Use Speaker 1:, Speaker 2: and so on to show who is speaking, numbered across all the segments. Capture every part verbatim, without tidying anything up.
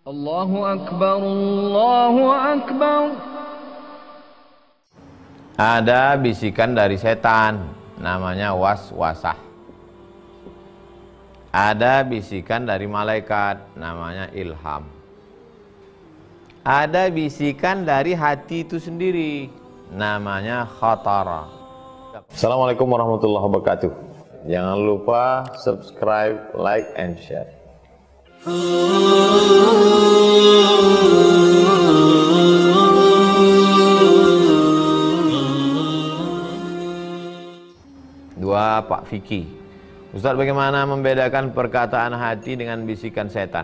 Speaker 1: Allahu Akbar, Allahu Akbar.
Speaker 2: Ada bisikan dari setan, namanya was-wasah. Ada bisikan dari malaikat, namanya ilham. Ada bisikan dari hati itu sendiri, namanya khatara. Assalamualaikum warahmatullahi wabarakatuh. Jangan lupa subscribe, like, and share. Dua, Pak Fikih. Ustaz, bagaimana membedakan perkataan hati dengan bisikan setan?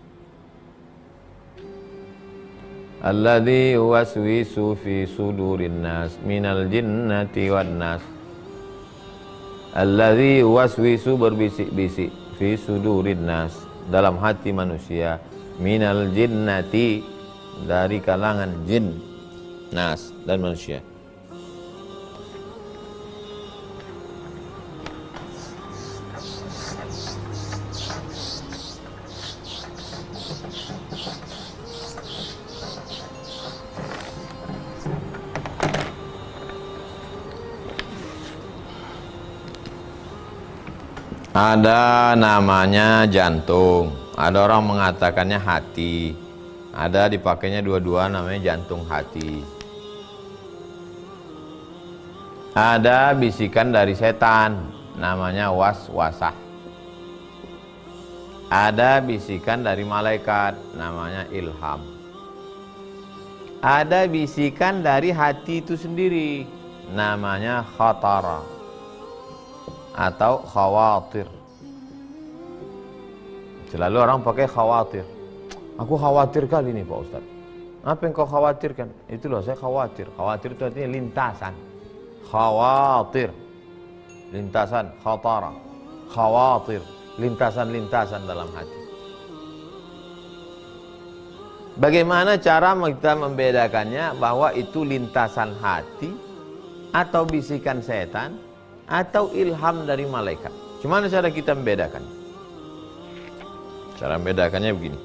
Speaker 2: Alladzi waswisu fi sudurin nas minal jinnati wan nas. Alladzi waswisu berbisik-bisik fi sudurin nas, dalam hati manusia, minal jinnati, dari kalangan jin, nas, dan manusia. Ada namanya jantung, ada orang mengatakannya hati, ada dipakainya dua-dua, namanya jantung hati. Ada bisikan dari setan, namanya was-wasah. Ada bisikan dari malaikat, namanya ilham. Ada bisikan dari hati itu sendiri, namanya khatara atau khawatir. Selalu orang pakai khawatir. Aku khawatir kali ini Pak Ustaz. Apa yang kau khawatirkan? Itulah saya khawatir. Khawatir itu artinya lintasan. Khawatir, lintasan, khatara. Khawatir, lintasan-lintasan dalam hati. Bagaimana cara kita membedakannya bahwa itu lintasan hati atau bisikan setan atau ilham dari malaikat? Gimana cara kita membedakan? Cara membedakannya begini.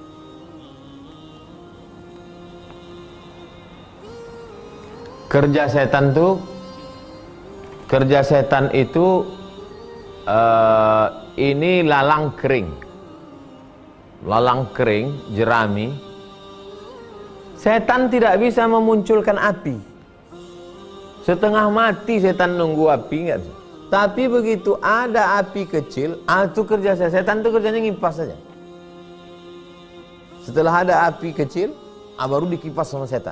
Speaker 2: Kerja setan tuh, kerja setan itu uh, ini lalang kering, lalang kering, jerami. Setan tidak bisa memunculkan api. Setengah mati setan nunggu api, enggak. Tapi begitu ada api kecil, ah, itu kerja setan itu kerjanya ngipas saja. Setelah ada api kecil, ah, baru dikipas sama setan.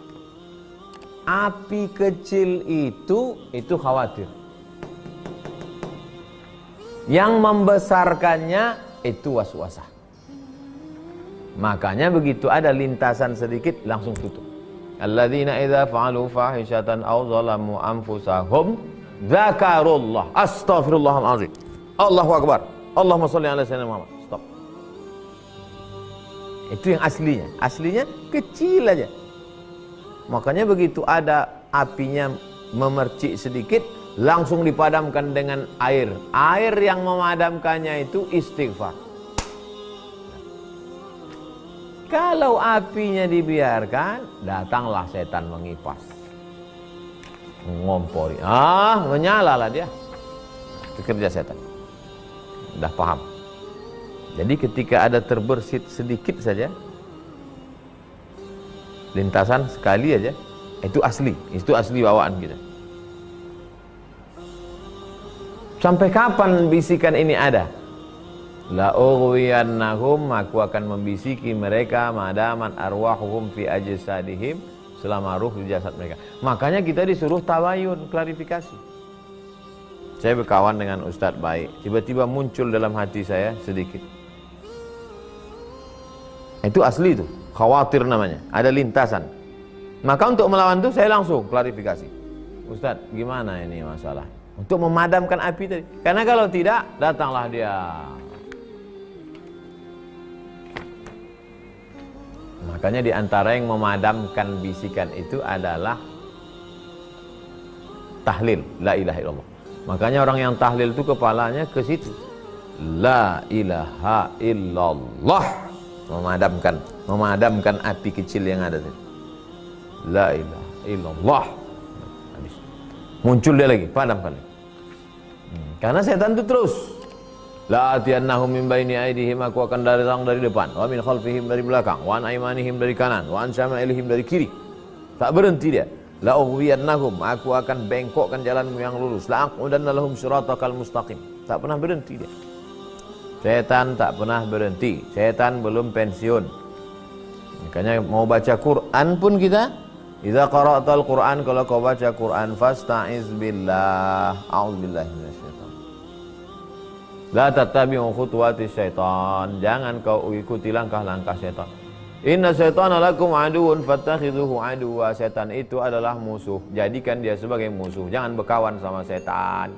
Speaker 2: Api kecil itu itu khawatir. Yang membesarkannya itu was-wasah. Makanya begitu ada lintasan sedikit langsung tutup. Alladzina idza fa'alu fahishatan aw zalamu anfusahum dzakarullah. Astaghfirullahalazim. Allahu akbar. Allahumma shalli ala sayyidina Muhammad. Stop. Itu yang aslinya. Aslinya kecil aja. Makanya begitu ada apinya memercik sedikit, langsung dipadamkan dengan air. Air yang memadamkannya itu istighfar. Kalau apinya dibiarkan, datanglah setan mengipas, ngompori, ah menyalalah dia. Itu kerja setan. Udah paham? Jadi ketika ada terbersit sedikit saja, lintasan sekali aja, itu asli, itu asli bawaan kita. Sampai kapan bisikan ini ada? La ughwiyannahum, aku akan membisiki mereka madaman arwahuhum fi ajsadihim, selama ruh di jasad mereka. Makanya kita disuruh tabayun, klarifikasi. Saya berkawan dengan Ustadz baik, tiba-tiba muncul dalam hati saya sedikit. Itu asli itu, khawatir namanya, ada lintasan. Maka untuk melawan itu saya langsung klarifikasi. Ustadz, gimana ini masalah? Untuk memadamkan api tadi. Karena kalau tidak, datanglah dia. Makanya di antara yang memadamkan bisikan itu adalah tahlil, la ilaha illallah. Makanya orang yang tahlil itu kepalanya ke situ. La ilaha illallah. memadamkan, memadamkan api kecil yang ada tadi. La ilaha illallah. Habis. Muncul dia lagi, padamkan. Hmm. Karena setan itu terus. La atiyannahum min baini aydihim, aku akan datang dari depan, wa min khalfihim dari belakang, wa an aymanihim dari kanan, wa an syama'ilihim dari kiri. Tak berhenti dia. La ughwiyannahum, aku akan bengkokkan jalanmu yang lurus. La aqudanna lahum siratakal mustaqim. Tak pernah berhenti dia. Setan tak pernah berhenti. Setan belum pensiun. Makanya mau baca Quran pun kita, idza qara'tal Quran, kalau kau baca Quran, fasta'iz billah, a'udzubillahi minasyaitonir. La tattabi'u khutuwati syaitan, jangan kau ikuti langkah-langkah setan. Inna syaitana lakum aduun fattakhidhuhu aduwa, setan itu adalah musuh, jadikan dia sebagai musuh, jangan berkawan sama setan.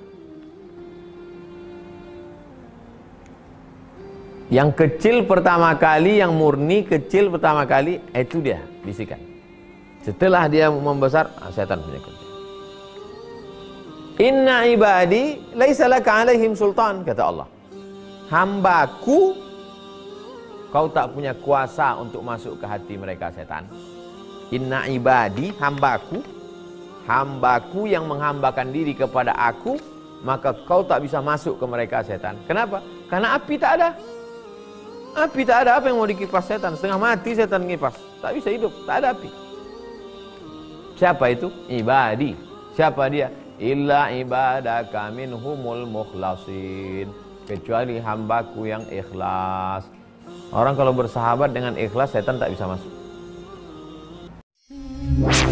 Speaker 2: Yang kecil pertama kali, yang murni kecil pertama kali, itu dia bisikan. Setelah dia membesar, setan punya kerja. Inna ibadi laisa laka alaihim sultan, kata Allah. Hambaku, kau tak punya kuasa untuk masuk ke hati mereka setan. Inna ibadi, hambaku, hambaku yang menghambakan diri kepada aku, maka kau tak bisa masuk ke mereka setan. Kenapa? Karena api tak ada. Api tak ada, apa yang mau dikipas setan? Setengah mati setan ngipas, tak bisa hidup, tak ada api. Siapa itu? Ibadi. Siapa dia? Illa ibadaka minhumul mukhlasin, kecuali hambaku yang ikhlas. Orang kalau bersahabat dengan ikhlas, setan tak bisa masuk.